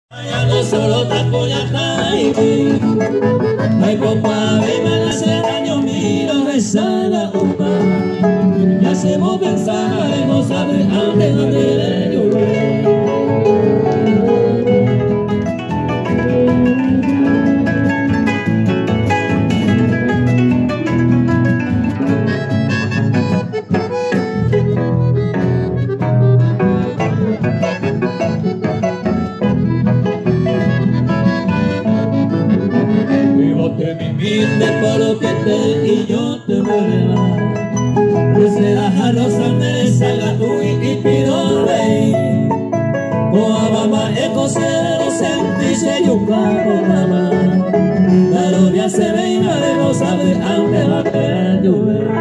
Allá no solo taco ya hay copa de malas el año miro rezada upa. Ya hacemos pensar en no saber antes de llover. Por lo que te y yo te voy a dar. Desde la rosa merece la uy y pido rey. O a mamá eco cero sentirse yo pago mamá. La novia se ve y nadie lo sabe antes va a querer llover.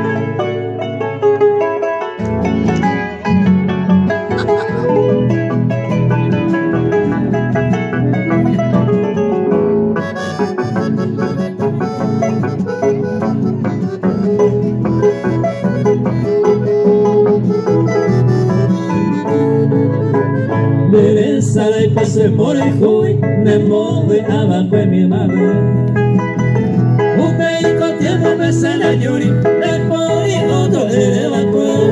Sala y pase por el juy, me mueve abajo en mi madre. Un médico tiempo me sale yuri, le pone otro de vapor.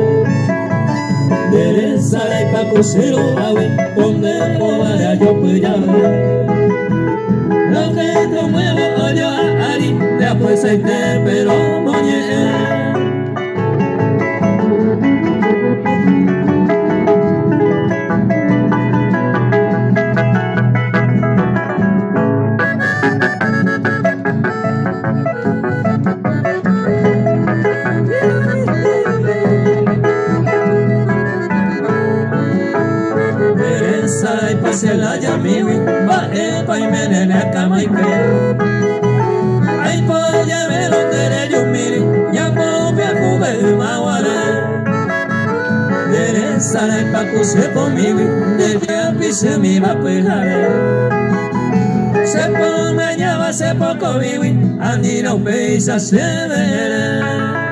De sala y pa' crucero ave, donde vaya yo pues ya ve. Lo que te muevo yo a Ari, después se te pero moñe. Se la llamiwi, va epa y menene a cama y que. Ay, pues ya ve lo que yo mire, ya puedo ver cubrir maguare. Dere sale pa' que se conmigo, desde a pise mi va a pegar. Se pone ya va se poco vivi, andi no pesa se ve.